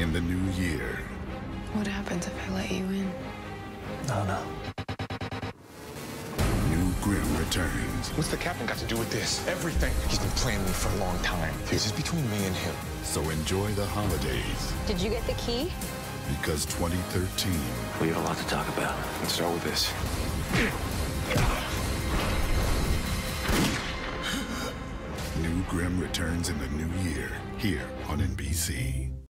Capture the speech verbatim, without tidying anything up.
in the new year. What happens if I let you in? I don't know. New Grimm returns. What's the captain got to do with this? Everything. He's been playing me for a long time. This is between me and him. So enjoy the holidays, Did you get the key? because twenty thirteen We have a lot to talk about. Let's start with this. New Grimm returns in the new year, here on N B C.